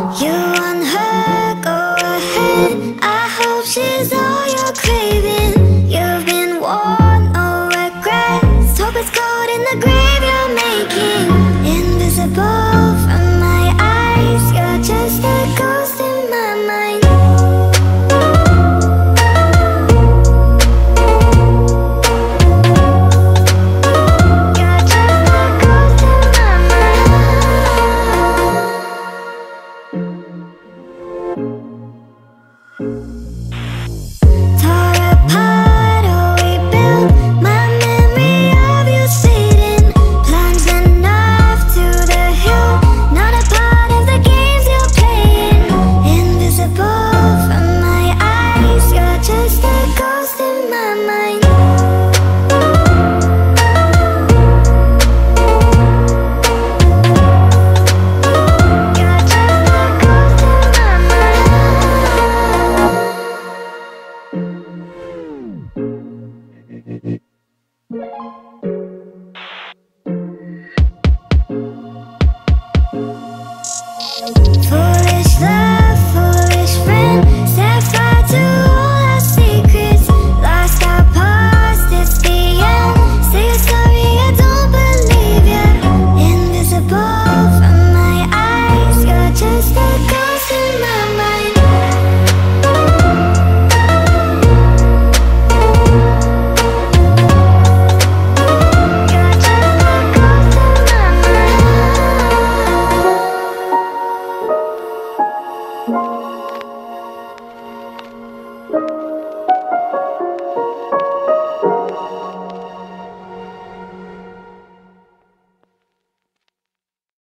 You want her, go ahead. I hope she's all you're craving. You've been warned, no regrets. Hope it's cold in the grave you're making. Invisible from my eyes, you're just a ghost in my mind. You're just a ghost in my mind. Tore apart all we built, my memory of you's fading. Plunging off to the hill, not a part of the games you're playing. Invisible from my eyes, you're just a ghost in my mind. You're just a ghost in my mind.